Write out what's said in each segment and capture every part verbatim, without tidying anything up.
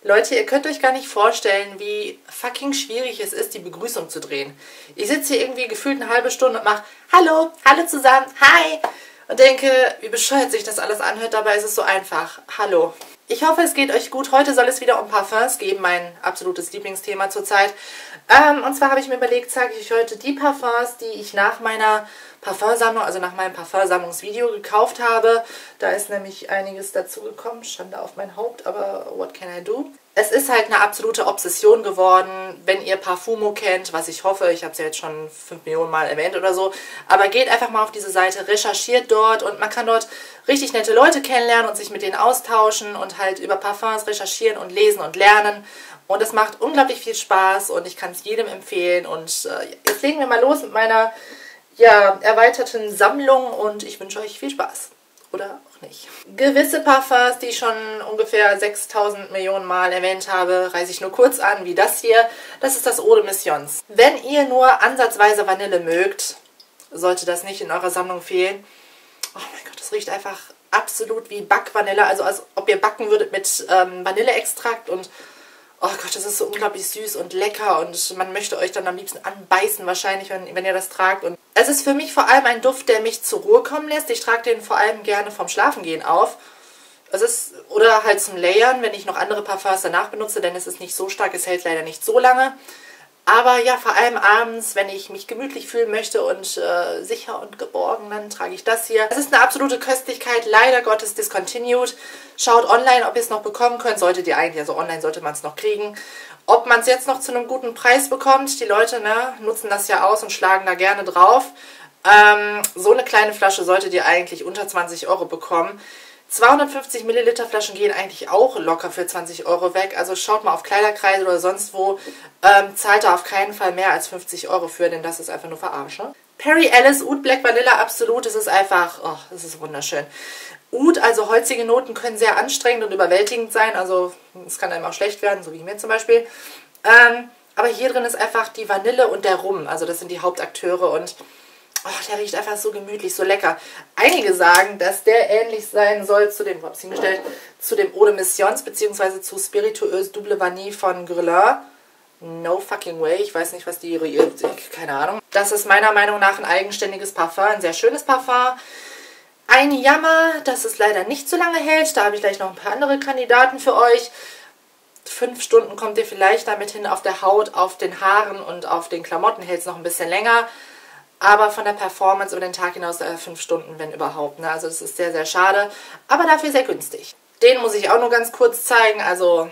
Leute, ihr könnt euch gar nicht vorstellen, wie fucking schwierig es ist, die Begrüßung zu drehen. Ich sitze hier irgendwie gefühlt eine halbe Stunde und mache Hallo, hallo zusammen, hi. Und denke, wie bescheuert sich das alles anhört, dabei ist es so einfach. Hallo. Ich hoffe, es geht euch gut. Heute soll es wieder um Parfums gehen, mein absolutes Lieblingsthema zurzeit. Ähm, und zwar habe ich mir überlegt, zeige ich euch heute die Parfums, die ich nach meiner Parfumsammlung, also nach meinem Parfumsammlungsvideo gekauft habe. Da ist nämlich einiges dazu gekommen, Schande auf mein Haupt, aber what can I do? Es ist halt eine absolute Obsession geworden, wenn ihr Parfumo kennt, was ich hoffe, ich habe es ja jetzt schon fünf Millionen Mal erwähnt oder so, aber geht einfach mal auf diese Seite, recherchiert dort und man kann dort richtig nette Leute kennenlernen und sich mit denen austauschen und halt über Parfums recherchieren und lesen und lernen und es macht unglaublich viel Spaß und ich kann es jedem empfehlen und äh, jetzt legen wir mal los mit meiner ja, erweiterten Sammlung und ich wünsche euch viel Spaß. Oder auch nicht. Gewisse Parfums, die ich schon ungefähr sechstausend Millionen Mal erwähnt habe, reiße ich nur kurz an, wie das hier. Das ist das Eau de Mission. Wenn ihr nur ansatzweise Vanille mögt, sollte das nicht in eurer Sammlung fehlen. Oh mein Gott, das riecht einfach absolut wie Backvanille. Also als ob ihr backen würdet mit ähm, Vanilleextrakt und oh Gott, das ist so unglaublich süß und lecker und man möchte euch dann am liebsten anbeißen wahrscheinlich, wenn, wenn ihr das tragt. Und es ist für mich vor allem ein Duft, der mich zur Ruhe kommen lässt. Ich trage den vor allem gerne vom Schlafengehen auf. Es ist, oder halt zum Layern, wenn ich noch andere Parfums danach benutze, denn es ist nicht so stark, es hält leider nicht so lange. Aber ja, vor allem abends, wenn ich mich gemütlich fühlen möchte und äh, sicher und geborgen, dann trage ich das hier. Es ist eine absolute Köstlichkeit, leider Gottes discontinued. Schaut online, ob ihr es noch bekommen könnt. Solltet ihr eigentlich, also online sollte man es noch kriegen. Ob man es jetzt noch zu einem guten Preis bekommt, die Leute ne, nutzen das ja aus und schlagen da gerne drauf. Ähm, so eine kleine Flasche solltet ihr eigentlich unter zwanzig Euro bekommen. zweihundertfünfzig Milliliter Flaschen gehen eigentlich auch locker für zwanzig Euro weg. Also schaut mal auf Kleiderkreise oder sonst wo. Ähm, zahlt da auf keinen Fall mehr als fünfzig Euro für, denn das ist einfach nur Verarsche. Perry Ellis Oud Black Vanilla Absolut. Es ist einfach, oh, das ist wunderschön. Oud, also holzige Noten können sehr anstrengend und überwältigend sein. Also es kann einem auch schlecht werden, so wie mir zum Beispiel. Ähm, aber hier drin ist einfach die Vanille und der Rum. Also das sind die Hauptakteure und oh, der riecht einfach so gemütlich, so lecker. Einige sagen, dass der ähnlich sein soll zu dem, wo habe ich hingestellt, zu dem Eau de Mission, beziehungsweise zu Spiritueuse Double Vanille von Guerlain. No fucking way. Ich weiß nicht, was die... Keine Ahnung. Das ist meiner Meinung nach ein eigenständiges Parfum, ein sehr schönes Parfum. Ein Jammer, dass es leider nicht so lange hält. Da habe ich gleich noch ein paar andere Kandidaten für euch. Fünf Stunden kommt ihr vielleicht damit hin auf der Haut, auf den Haaren und auf den Klamotten. Hält es noch ein bisschen länger. Aber von der Performance über den Tag hinaus äh, fünf Stunden, wenn überhaupt. Ne? Also das ist sehr, sehr schade. Aber dafür sehr günstig. Den muss ich auch nur ganz kurz zeigen. Also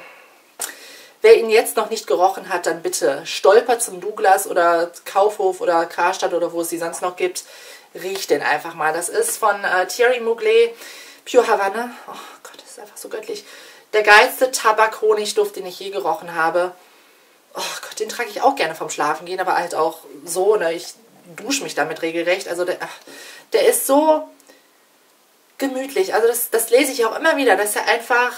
wer ihn jetzt noch nicht gerochen hat, dann bitte stolpert zum Douglas oder Kaufhof oder Karstadt oder wo es sie sonst noch gibt. Riecht den einfach mal. Das ist von äh, Thierry Mugler, Pure Havana. Oh Gott, das ist einfach so göttlich. Der geilste Tabak-Honigduft, den ich je gerochen habe. Oh Gott, den trage ich auch gerne vom Schlafen gehen, aber halt auch so. Ne? Ich dusche mich damit regelrecht. Also der, ach, der ist so gemütlich. Also das, das lese ich auch immer wieder, dass er einfach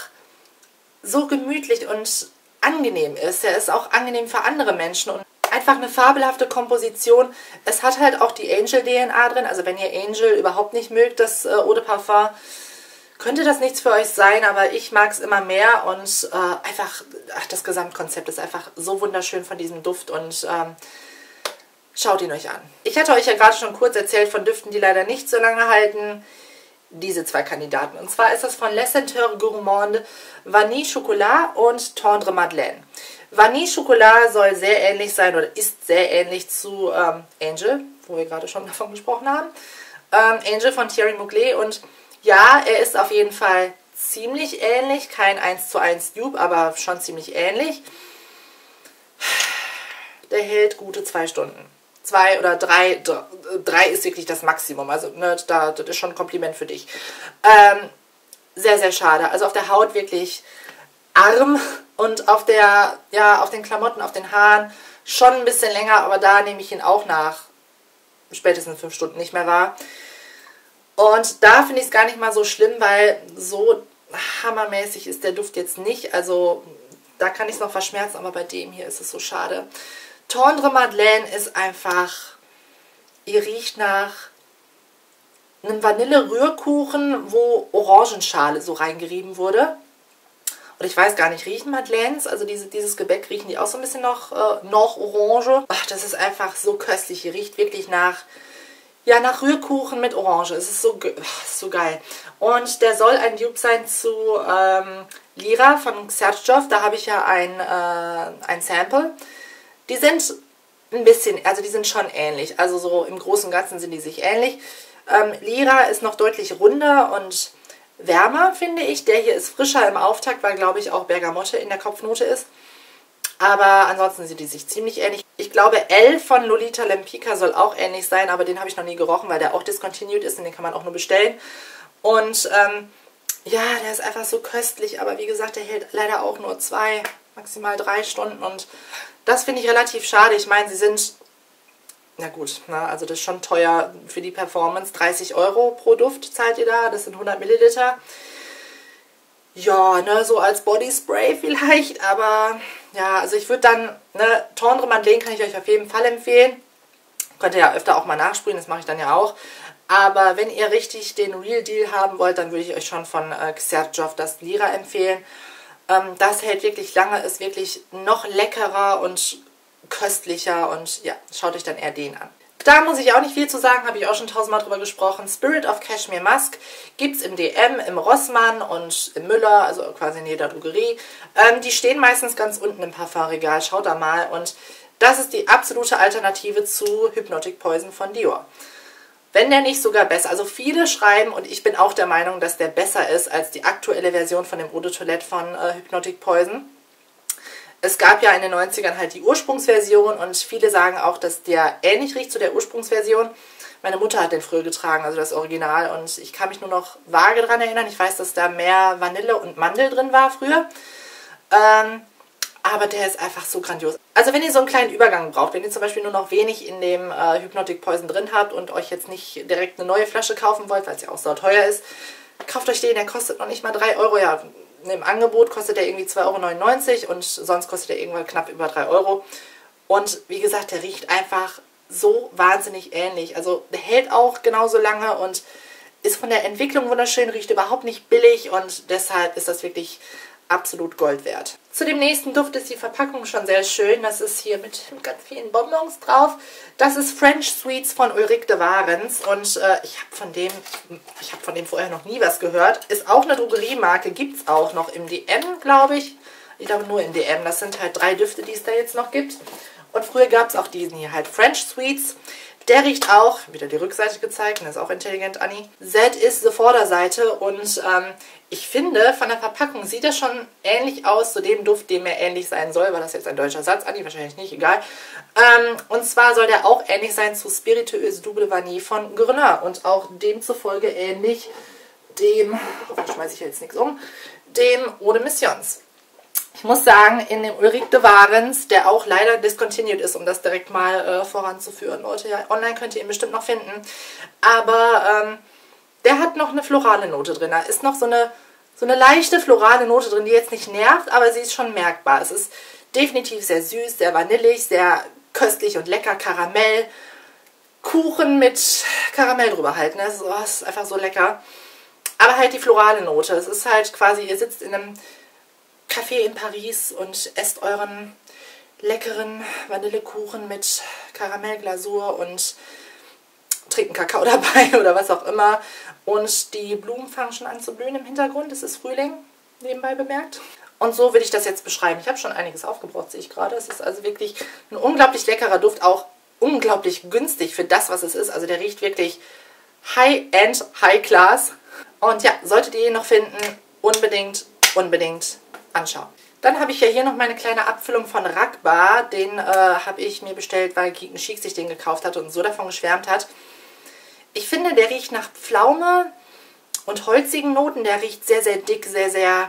so gemütlich und angenehm ist. Er ist auch angenehm für andere Menschen und einfach eine fabelhafte Komposition. Es hat halt auch die Angel-D N A drin. Also wenn ihr Angel überhaupt nicht mögt, das äh, Eau de Parfum, könnte das nichts für euch sein, aber ich mag es immer mehr und äh, einfach, ach, das Gesamtkonzept ist einfach so wunderschön von diesem Duft und ähm, schaut ihn euch an. Ich hatte euch ja gerade schon kurz erzählt von Düften, die leider nicht so lange halten. Diese zwei Kandidaten. Und zwar ist das von Les Senteurs Gourmandes Vanille Chocolat und Tendre Madeleine. Vanille Chocolat soll sehr ähnlich sein oder ist sehr ähnlich zu ähm, Angel, wo wir gerade schon davon gesprochen haben. Ähm, Angel von Thierry Mugler und ja, er ist auf jeden Fall ziemlich ähnlich. Kein eins zu eins Dupe, aber schon ziemlich ähnlich. Der hält gute zwei Stunden. Zwei oder drei, drei ist wirklich das Maximum. Also, ne, da, das ist schon ein Kompliment für dich. Ähm, sehr, sehr schade. Also auf der Haut wirklich arm und auf der, ja, auf den Klamotten, auf den Haaren schon ein bisschen länger, aber da nehme ich ihn auch nach spätestens fünf Stunden nicht mehr wahr. Und da finde ich es gar nicht mal so schlimm, weil so hammermäßig ist der Duft jetzt nicht. Also da kann ich es noch verschmerzen, aber bei dem hier ist es so schade. Tendre Madeleine ist einfach, ihr riecht nach einem Vanille-Rührkuchen, wo Orangenschale so reingerieben wurde. Und ich weiß gar nicht, riechen Madeleines, also diese, dieses Gebäck, riechen die auch so ein bisschen noch, äh, noch Orange? Ach, das ist einfach so köstlich. Hier riecht wirklich nach, ja, nach Rührkuchen mit Orange. Es ist so, ach, so geil. Und der soll ein Dupe sein zu ähm, Lira von Xertjoff. Da habe ich ja ein, äh, ein Sample. Die sind ein bisschen, also die sind schon ähnlich. Also so im Großen und Ganzen sind die sich ähnlich. Ähm, Lira ist noch deutlich runder und wärmer, finde ich. Der hier ist frischer im Auftakt, weil, glaube ich, auch Bergamotte in der Kopfnote ist. Aber ansonsten sind die sich ziemlich ähnlich. Ich glaube, L von Lolita Lempicka soll auch ähnlich sein, aber den habe ich noch nie gerochen, weil der auch discontinued ist und den kann man auch nur bestellen. Und ähm, ja, der ist einfach so köstlich, aber wie gesagt, der hält leider auch nur zwei, maximal drei Stunden und das finde ich relativ schade. Ich meine, sie sind, na gut, na, also das ist schon teuer für die Performance. dreißig Euro pro Duft zahlt ihr da, das sind hundert Milliliter. Ja, ne, so als Bodyspray vielleicht, aber ja, also ich würde dann, ne, Tendre Madeleine kann ich euch auf jeden Fall empfehlen. Könnt ihr ja öfter auch mal nachsprühen, das mache ich dann ja auch. Aber wenn ihr richtig den Real Deal haben wollt, dann würde ich euch schon von äh, Xertjoff das Lira empfehlen. Ähm, das hält wirklich lange, ist wirklich noch leckerer und köstlicher und ja, schaut euch dann eher den an. Da muss ich auch nicht viel zu sagen, habe ich auch schon tausendmal drüber gesprochen. Spirit of Cashmere Musk gibt es im D M, im Rossmann und im Müller, also quasi in jeder Drogerie. Ähm, die stehen meistens ganz unten im Parfumregal, schaut da mal. Und das ist die absolute Alternative zu Hypnotic Poison von Dior. Wenn der nicht sogar besser, also viele schreiben, und ich bin auch der Meinung, dass der besser ist als die aktuelle Version von dem Eau de Toilette von äh, Hypnotic Poison. Es gab ja in den neunzigern halt die Ursprungsversion und viele sagen auch, dass der ähnlich riecht zu der Ursprungsversion. Meine Mutter hat den früher getragen, also das Original, und ich kann mich nur noch vage daran erinnern. Ich weiß, dass da mehr Vanille und Mandel drin war früher. Ähm, aber der ist einfach so grandios. Also wenn ihr so einen kleinen Übergang braucht, wenn ihr zum Beispiel nur noch wenig in dem äh, Hypnotic Poison drin habt und euch jetzt nicht direkt eine neue Flasche kaufen wollt, weil es ja auch so teuer ist, kauft euch den, der kostet noch nicht mal drei Euro. Ja, im Angebot kostet der irgendwie zwei Euro neunundneunzig und sonst kostet der irgendwann knapp über drei Euro. Und wie gesagt, der riecht einfach so wahnsinnig ähnlich. Also der hält auch genauso lange und ist von der Entwicklung wunderschön, riecht überhaupt nicht billig und deshalb ist das wirklich absolut Gold wert. Zu dem nächsten Duft ist die Verpackung schon sehr schön. Das ist hier mit ganz vielen Bonbons drauf. Das ist French Sweets von Ulrike de Warens und äh, ich habe von dem ich habe von dem vorher noch nie was gehört. Ist auch eine Drogeriemarke, gibt es auch noch im D M, glaube ich. Ich glaube nur im D M. Das sind halt drei Düfte, die es da jetzt noch gibt. Und früher gab es auch diesen hier halt, French Sweets. Der riecht auch, wieder die Rückseite gezeigt, das ist auch intelligent, Anni. Z ist die Vorderseite und ähm, ich finde, von der Verpackung sieht er schon ähnlich aus zu dem Duft, dem er ähnlich sein soll. War das jetzt ein deutscher Satz, Anni? Wahrscheinlich nicht, egal. Ähm, und zwar soll der auch ähnlich sein zu Spiritueuse Double Vanille von Grenat und auch demzufolge ähnlich dem, da schmeiße ich jetzt nichts um, dem Eau de Missions. Ich muss sagen, in dem Ulrike de Warens, der auch leider discontinued ist, um das direkt mal äh, voranzuführen. Leute, ja, online könnt ihr ihn bestimmt noch finden. Aber ähm, der hat noch eine florale Note drin. Da ist noch so eine, so eine leichte florale Note drin, die jetzt nicht nervt, aber sie ist schon merkbar. Es ist definitiv sehr süß, sehr vanillig, sehr köstlich und lecker. Karamell, Kuchen mit Karamell drüber halt. Ne? Das ist, oh, das ist einfach so lecker. Aber halt die florale Note. Es ist halt quasi, ihr sitzt in einem Café in Paris und esst euren leckeren Vanillekuchen mit Karamellglasur und trinkt einen Kakao dabei oder was auch immer. Und die Blumen fangen schon an zu blühen im Hintergrund. Es ist Frühling, nebenbei bemerkt. Und so würde ich das jetzt beschreiben. Ich habe schon einiges aufgebraucht, sehe ich gerade. Es ist also wirklich ein unglaublich leckerer Duft, auch unglaublich günstig für das, was es ist. Also der riecht wirklich High-End, High-Class. Und ja, solltet ihr ihn noch finden, unbedingt, unbedingt anschauen. Dann habe ich ja hier noch meine kleine Abfüllung von Rakbar. Den äh, habe ich mir bestellt, weil Geek and Chic sich den gekauft hat und so davon geschwärmt hat. Ich finde, der riecht nach Pflaume und holzigen Noten. Der riecht sehr, sehr dick, sehr, sehr...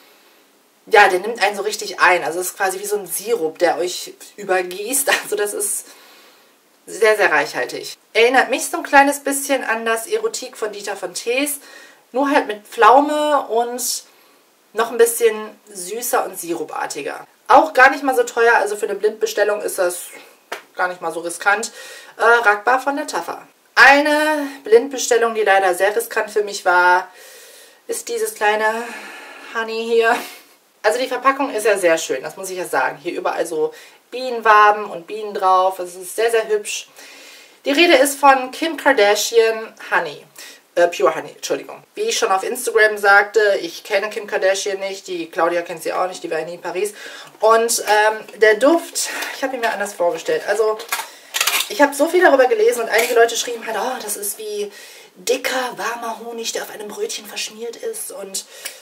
Ja, der nimmt einen so richtig ein. Also es ist quasi wie so ein Sirup, der euch übergießt. Also das ist sehr, sehr reichhaltig. Erinnert mich so ein kleines bisschen an das Erotik von Dieter von Tees. Nur halt mit Pflaume und noch ein bisschen süßer und sirupartiger. Auch gar nicht mal so teuer, also für eine Blindbestellung ist das gar nicht mal so riskant. Äh, Rakbar von der Taffa. Eine Blindbestellung, die leider sehr riskant für mich war, ist dieses kleine Honey hier. Also die Verpackung ist ja sehr schön, das muss ich ja sagen. Hier überall so Bienenwaben und Bienen drauf. Es ist sehr, sehr hübsch. Die Rede ist von Kim Kardashian Honey. Äh, Pure Honey, Entschuldigung. Wie ich schon auf Instagram sagte, ich kenne Kim Kardashian nicht, die Claudia kennt sie auch nicht, die war nie in Paris. Und ähm, der Duft, ich habe ihn mir anders vorgestellt. Also ich habe so viel darüber gelesen und einige Leute schrieben halt, oh, das ist wie dicker, warmer Honig, der auf einem Brötchen verschmiert ist. Und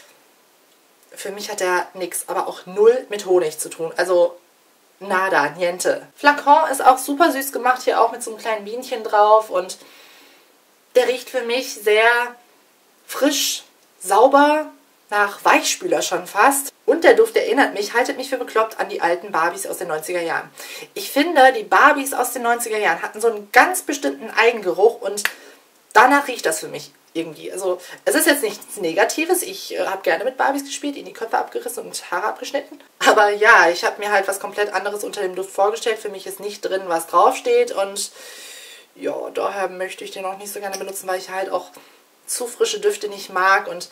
für mich hat der nichts, aber auch null mit Honig zu tun. Also nada, niente. Flakon ist auch super süß gemacht, hier auch mit so einem kleinen Bienchen drauf. Und der riecht für mich sehr frisch, sauber, nach Weichspüler schon fast. Und der Duft erinnert mich, haltet mich für bekloppt, an die alten Barbies aus den neunziger Jahren. Ich finde, die Barbies aus den neunziger Jahren hatten so einen ganz bestimmten Eigengeruch und danach riecht das für mich irgendwie. Also es ist jetzt nichts Negatives. Ich äh, habe gerne mit Barbies gespielt, ihnen die Köpfe abgerissen und Haare abgeschnitten. Aber ja, ich habe mir halt was komplett anderes unter dem Duft vorgestellt. Für mich ist nicht drin, was draufsteht. Und ja, daher möchte ich den auch nicht so gerne benutzen, weil ich halt auch zu frische Düfte nicht mag. Und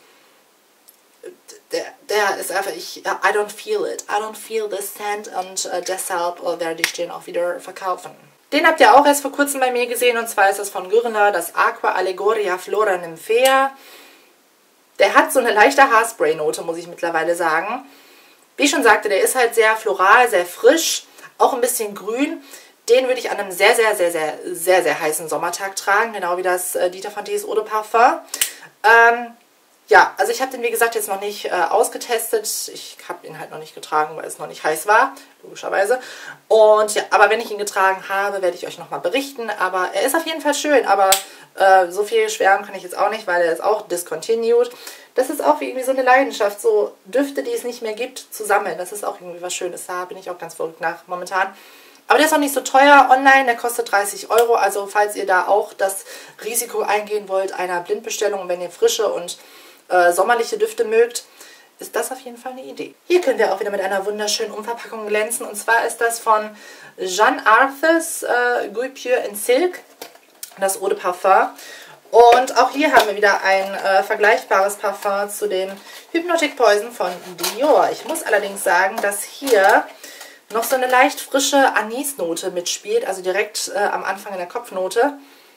der, der ist einfach, ich, I don't feel it. I don't feel this scent. Und äh, deshalb äh, werde ich den auch wieder verkaufen. Den habt ihr auch erst vor kurzem bei mir gesehen, und zwar ist das von Guerlain, das Aqua Allegoria Flora Nymphea. Der hat so eine leichte Haarspray-Note, muss ich mittlerweile sagen. Wie ich schon sagte, der ist halt sehr floral, sehr frisch, auch ein bisschen grün. Den würde ich an einem sehr, sehr, sehr, sehr, sehr, sehr heißen Sommertag tragen, genau wie das äh, Dita Von Teese Eau de Parfum. Ähm, ja, also ich habe den, wie gesagt, jetzt noch nicht äh, ausgetestet. Ich habe ihn halt noch nicht getragen, weil es noch nicht heiß war, logischerweise. Und ja, aber wenn ich ihn getragen habe, werde ich euch nochmal berichten. Aber er ist auf jeden Fall schön, aber äh, so viel schwärmen kann ich jetzt auch nicht, weil er ist auch discontinued. Das ist auch irgendwie so eine Leidenschaft, so Düfte, die es nicht mehr gibt, zu sammeln. Das ist auch irgendwie was Schönes. Da bin ich auch ganz verrückt nach momentan. Aber der ist auch nicht so teuer online, der kostet dreißig Euro. Also falls ihr da auch das Risiko eingehen wollt einer Blindbestellung, wenn ihr frische und äh, sommerliche Düfte mögt, ist das auf jeden Fall eine Idee. Hier können wir auch wieder mit einer wunderschönen Umverpackung glänzen. Und zwar ist das von Jeanne Arthus äh, Gouaille Pure in Silk, das Eau de Parfum. Und auch hier haben wir wieder ein äh, vergleichbares Parfum zu dem Hypnotic Poison von Dior. Ich muss allerdings sagen, dass hier noch so eine leicht frische Anisnote mitspielt, also direkt äh, am Anfang in der Kopfnote.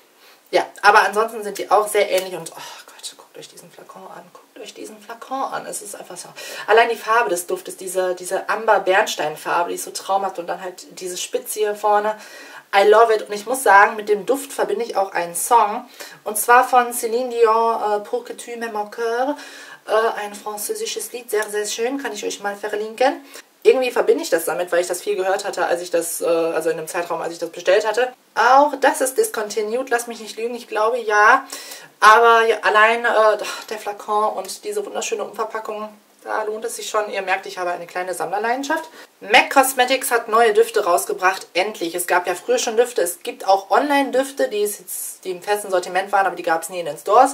Ja, aber ansonsten sind die auch sehr ähnlich und, oh Gott, guckt euch diesen Flakon an, guckt euch diesen Flakon an. Es ist einfach so, allein die Farbe des Duftes, diese, diese Amber-Bernstein-Farbe, die ist so traumhaft und dann halt diese Spitze hier vorne. I love it. Und ich muss sagen, mit dem Duft verbinde ich auch einen Song. Und zwar von Céline Dion, äh, Pour que tu m'aimes mon cœur. Äh, ein französisches Lied, sehr, sehr schön, kann ich euch mal verlinken. Irgendwie verbinde ich das damit, weil ich das viel gehört hatte, als ich das, äh, also in dem Zeitraum, als ich das bestellt hatte. Auch das ist discontinued, lass mich nicht lügen, ich glaube ja. Aber ja, allein äh, der Flakon und diese wunderschöne Umverpackung, da lohnt es sich schon. Ihr merkt, ich habe eine kleine Sammlerleidenschaft. MAC Cosmetics hat neue Düfte rausgebracht, endlich. Es gab ja früher schon Düfte, es gibt auch Online-Düfte, die, die im festen Sortiment waren, aber die gab es nie in den Stores.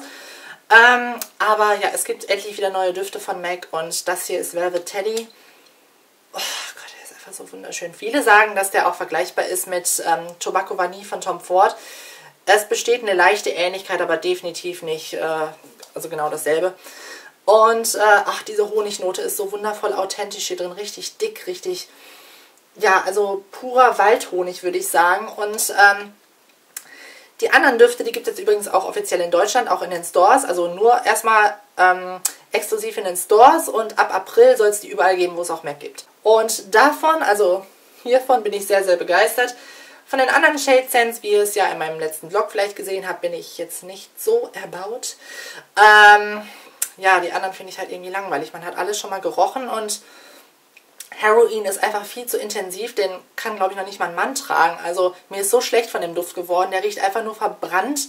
Ähm, aber ja, es gibt endlich wieder neue Düfte von MAC und das hier ist Velvet Teddy. Oh Gott, der ist einfach so wunderschön. Viele sagen, dass der auch vergleichbar ist mit ähm, Tobacco Vanille von Tom Ford. Es besteht eine leichte Ähnlichkeit, aber definitiv nicht, äh, also genau dasselbe. Und, äh, ach, diese Honignote ist so wundervoll authentisch hier drin. Richtig dick, richtig, ja, also purer Waldhonig, würde ich sagen. Und, ähm, die anderen Düfte, die gibt es jetzt übrigens auch offiziell in Deutschland, auch in den Stores. Also nur erstmal ähm, exklusiv in den Stores und ab April soll es die überall geben, wo es auch MAC gibt. Und davon, also hiervon bin ich sehr, sehr begeistert. Von den anderen Shade Scents, wie ihr es ja in meinem letzten Vlog vielleicht gesehen habt, bin ich jetzt nicht so erbaut. Ähm, ja, die anderen finde ich halt irgendwie langweilig. Man hat alles schon mal gerochen und Heroin ist einfach viel zu intensiv, den kann, glaube ich, noch nicht mal ein Mann tragen. Also mir ist so schlecht von dem Duft geworden, der riecht einfach nur verbrannt.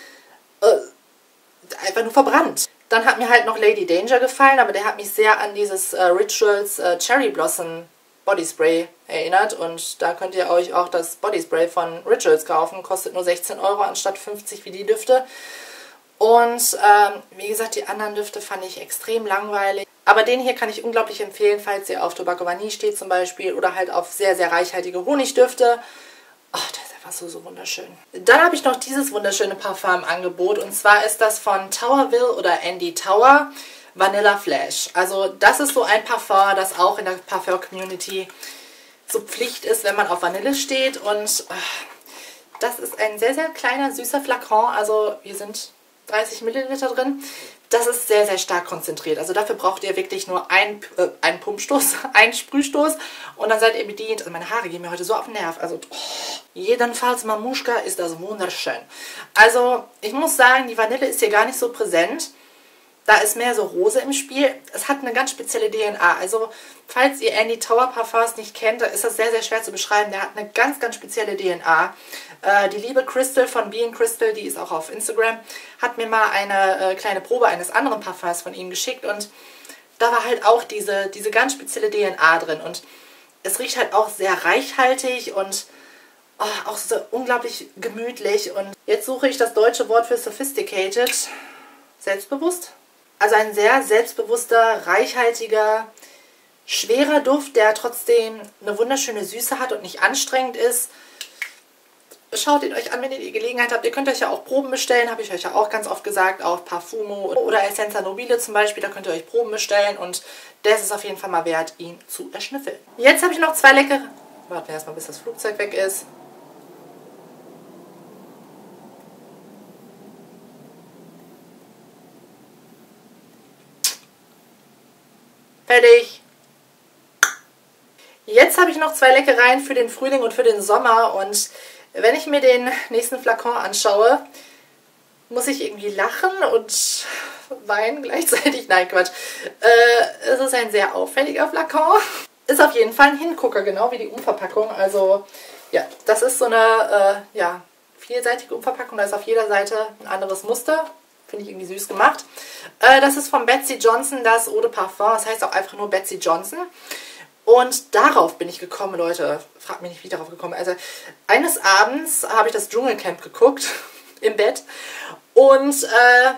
Äh, einfach nur verbrannt. Dann hat mir halt noch Lady Danger gefallen, aber der hat mich sehr an dieses äh, Rituals äh, Cherry Blossom Body Spray erinnert. Und da könnt ihr euch auch das Body Spray von Rituals kaufen. Kostet nur sechzehn Euro anstatt fünfzig wie die Düfte. Und ähm, wie gesagt, die anderen Düfte fand ich extrem langweilig. Aber den hier kann ich unglaublich empfehlen, falls ihr auf Tobacco Vanille steht zum Beispiel oder halt auf sehr, sehr reichhaltige Honigdüfte. Oh, der ist einfach so, so wunderschön. Dann habe ich noch dieses wunderschöne Parfum im Angebot und zwar ist das von Towerville oder Andy Tower Vanilla Flash. Also das ist so ein Parfum, das auch in der Parfum-Community so Pflicht ist, wenn man auf Vanille steht. Und äh, das ist ein sehr, sehr kleiner, süßer Flakon. Also hier sind dreißig Milliliter drin. Das ist sehr, sehr stark konzentriert. Also dafür braucht ihr wirklich nur einen, äh, einen Pumpstoß, einen Sprühstoß und dann seid ihr bedient. Also meine Haare gehen mir heute so auf den Nerv. Also oh, jedenfalls, Mamushka, ist das wunderschön. Also ich muss sagen, die Vanille ist hier gar nicht so präsent. Da ist mehr so Rose im Spiel. Es hat eine ganz spezielle D N A. Also falls ihr Andy Tower Parfums nicht kennt, dann ist das sehr, sehr schwer zu beschreiben. Der hat eine ganz, ganz spezielle D N A. Äh, die liebe Crystal von Being Crystal, die ist auch auf Instagram, hat mir mal eine äh, kleine Probe eines anderen Parfums von ihm geschickt. Und da war halt auch diese, diese ganz spezielle D N A drin. Und es riecht halt auch sehr reichhaltig und oh, auch so unglaublich gemütlich. Und jetzt suche ich das deutsche Wort für sophisticated. Selbstbewusst. Also ein sehr selbstbewusster, reichhaltiger, schwerer Duft, der trotzdem eine wunderschöne Süße hat und nicht anstrengend ist. Schaut ihn euch an, wenn ihr die Gelegenheit habt. Ihr könnt euch ja auch Proben bestellen, habe ich euch ja auch ganz oft gesagt, auf Parfumo oder Essenza Nobile zum Beispiel. Da könnt ihr euch Proben bestellen und der ist es auf jeden Fall mal wert, ihn zu erschnüffeln. Jetzt habe ich noch zwei leckere... Warten wir erstmal, bis das Flugzeug weg ist. Fertig. Jetzt habe ich noch zwei Leckereien für den Frühling und für den Sommer. Und wenn ich mir den nächsten Flakon anschaue, muss ich irgendwie lachen und weinen gleichzeitig. Nein, Quatsch. Äh, es ist ein sehr auffälliger Flakon. Ist auf jeden Fall ein Hingucker, genau wie die Umverpackung. Also ja, das ist so eine äh, ja, vielseitige Umverpackung. Da ist auf jeder Seite ein anderes Muster. Finde ich irgendwie süß gemacht. Äh, das ist von Betsy Johnson, das Eau de Parfum. Das heißt auch einfach nur Betsy Johnson. Und darauf bin ich gekommen, Leute. Fragt mich nicht, wie ich darauf gekommen bin. Also eines Abends habe ich das Dschungelcamp geguckt im Bett. Und äh,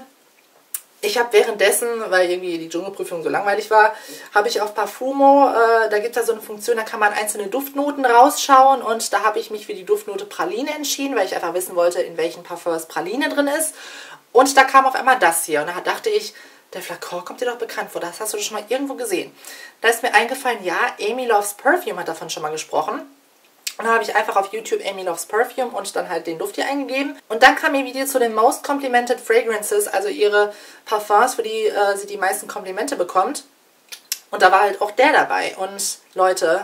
ich habe währenddessen, weil irgendwie die Dschungelprüfung so langweilig war, habe ich auf Parfumo, äh, da gibt es da so eine Funktion, da kann man einzelne Duftnoten rausschauen. Und da habe ich mich für die Duftnote Praline entschieden, weil ich einfach wissen wollte, in welchen Parfums Praline drin ist. Und da kam auf einmal das hier. Und da dachte ich, der Flakon kommt dir doch bekannt vor. Das hast du doch schon mal irgendwo gesehen. Da ist mir eingefallen, ja, Amy Loves Perfume hat davon schon mal gesprochen. Und dann habe ich einfach auf YouTube Amy Loves Perfume und dann halt den Duft hier eingegeben. Und dann kam ihr Video zu den Most Complimented Fragrances, also ihre Parfums, für die äh, sie die meisten Komplimente bekommt. Und da war halt auch der dabei. Und Leute,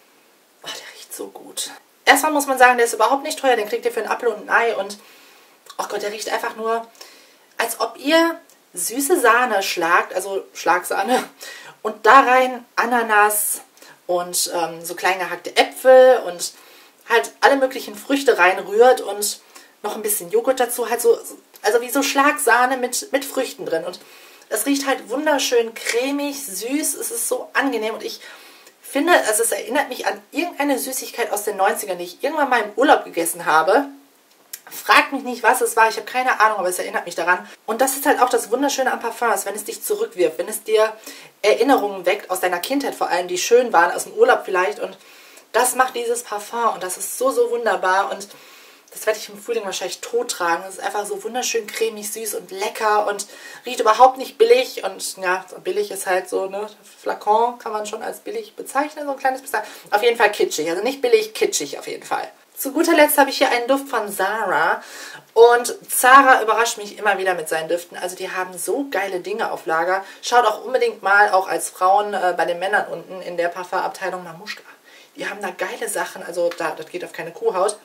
oh, der riecht so gut. Erstmal muss man sagen, der ist überhaupt nicht teuer. Den kriegt ihr für einen Apfel und ein Ei. Und oh Gott, der riecht einfach nur, als ob ihr süße Sahne schlagt, also Schlagsahne, und da rein Ananas und ähm, so klein gehackte Äpfel und halt alle möglichen Früchte reinrührt und noch ein bisschen Joghurt dazu, halt so, also wie so Schlagsahne mit, mit Früchten drin. Und es riecht halt wunderschön cremig, süß, es ist so angenehm und ich finde, also es erinnert mich an irgendeine Süßigkeit aus den neunzigern, die ich irgendwann mal im Urlaub gegessen habe. Fragt mich nicht, was es war, ich habe keine Ahnung, aber es erinnert mich daran. Und das ist halt auch das Wunderschöne am Parfum, wenn es dich zurückwirft, wenn es dir Erinnerungen weckt, aus deiner Kindheit vor allem, die schön waren, aus dem Urlaub vielleicht. Und das macht dieses Parfum und das ist so, so wunderbar. Und das werde ich im Frühling wahrscheinlich tot tragen. Es ist einfach so wunderschön cremig, süß und lecker und riecht überhaupt nicht billig. Und ja, billig ist halt so, ne, Flakon kann man schon als billig bezeichnen, so ein kleines bisschen. Auf jeden Fall kitschig, also nicht billig, kitschig auf jeden Fall. Zu guter Letzt habe ich hier einen Duft von Zara und Zara überrascht mich immer wieder mit seinen Düften. Also die haben so geile Dinge auf Lager. Schaut auch unbedingt mal, auch als Frauen äh, bei den Männern unten in der Parfumabteilung Mamushka. Die haben da geile Sachen, also da, das geht auf keine Kuhhaut.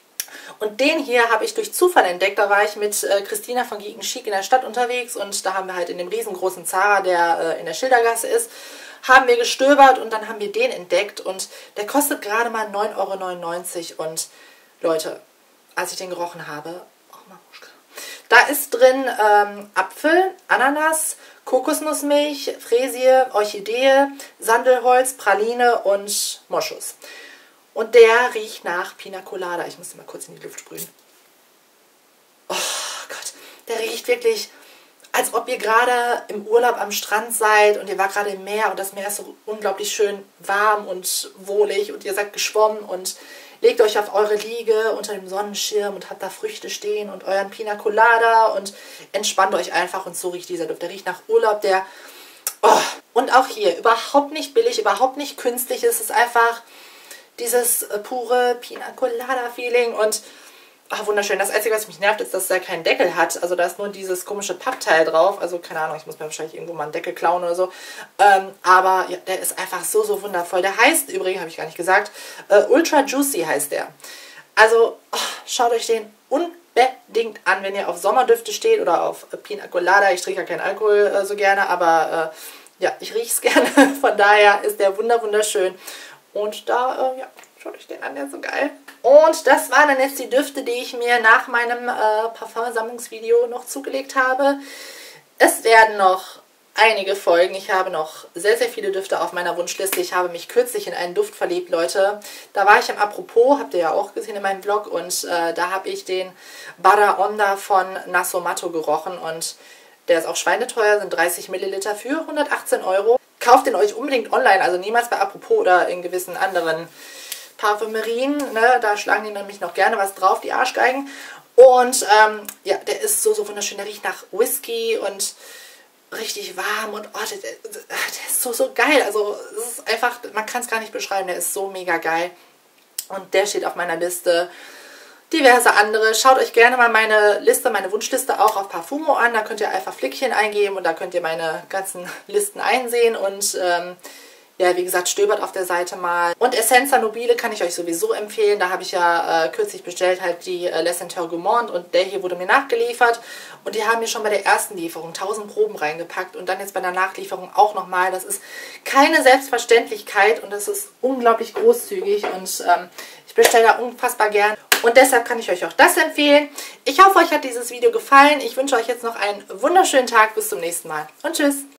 Und den hier habe ich durch Zufall entdeckt. Da war ich mit äh, Christina von Geek and Chic in der Stadt unterwegs und da haben wir halt in dem riesengroßen Zara, der äh, in der Schildergasse ist, haben wir gestöbert und dann haben wir den entdeckt und der kostet gerade mal neun Euro neunundneunzig und Leute, als ich den gerochen habe, oh Mamushka, da ist drin ähm, Apfel, Ananas, Kokosnussmilch, Fräsie, Orchidee, Sandelholz, Praline und Moschus. Und der riecht nach Pina Colada. Ich muss den mal kurz in die Luft sprühen. Oh Gott, der riecht wirklich, als ob ihr gerade im Urlaub am Strand seid und ihr wart gerade im Meer und das Meer ist so unglaublich schön warm und wohlig und ihr seid geschwommen und legt euch auf eure Liege unter dem Sonnenschirm und habt da Früchte stehen und euren Pina Colada und entspannt euch einfach und so riecht dieser Duft. Der riecht nach Urlaub, der Oh. Und auch hier, überhaupt nicht billig, überhaupt nicht künstlich. Es ist einfach dieses pure Pina Colada Feeling und ach, wunderschön. Das Einzige, was mich nervt, ist, dass er keinen Deckel hat. Also da ist nur dieses komische Pappteil drauf. Also keine Ahnung, ich muss mir wahrscheinlich irgendwo mal einen Deckel klauen oder so. Ähm, aber ja, der ist einfach so, so wundervoll. Der heißt, übrigens, habe ich gar nicht gesagt, äh, Ultra Juicy heißt der. Also oh, schaut euch den unbedingt an, wenn ihr auf Sommerdüfte steht oder auf Pina Colada. Ich trinke ja keinen Alkohol äh, so gerne, aber äh, ja, ich rieche es gerne. Von daher ist der wunder wunderschön. Und da, äh, ja, schaut euch den an, der ist so geil. Und das waren dann jetzt die Düfte, die ich mir nach meinem äh, Parfumsammlungsvideo noch zugelegt habe. Es werden noch einige Folgen. Ich habe noch sehr, sehr viele Düfte auf meiner Wunschliste. Ich habe mich kürzlich in einen Duft verliebt, Leute. Da war ich im Apropos, habt ihr ja auch gesehen in meinem Vlog. Und äh, da habe ich den Barra Onda von Nasomatto gerochen. Und der ist auch schweineteuer, sind dreißig Milliliter für hundertachtzehn Euro. Kauft den euch unbedingt online, also niemals bei Apropos oder in gewissen anderen Parfümerien, ne, da schlagen die nämlich noch gerne was drauf, die Arschgeigen. Und ähm, ja, der ist so, so wunderschön, der riecht nach Whisky und richtig warm und oh, der, der ist so, so geil. Also es ist einfach, man kann es gar nicht beschreiben, der ist so mega geil. Und der steht auf meiner Liste. Diverse andere. Schaut euch gerne mal meine Liste, meine Wunschliste auch auf Parfumo an. Da könnt ihr einfach Flickchen eingeben und da könnt ihr meine ganzen Listen einsehen. Und ähm, ja, wie gesagt, stöbert auf der Seite mal. Und Essenza Nobile kann ich euch sowieso empfehlen. Da habe ich ja äh, kürzlich bestellt, halt die äh, Les Senteurs Gourmand und der hier wurde mir nachgeliefert. Und die haben mir schon bei der ersten Lieferung tausend Proben reingepackt und dann jetzt bei der Nachlieferung auch nochmal. Das ist keine Selbstverständlichkeit und das ist unglaublich großzügig und ähm, ich bestelle da unfassbar gern. Und deshalb kann ich euch auch das empfehlen. Ich hoffe, euch hat dieses Video gefallen. Ich wünsche euch jetzt noch einen wunderschönen Tag. Bis zum nächsten Mal und tschüss.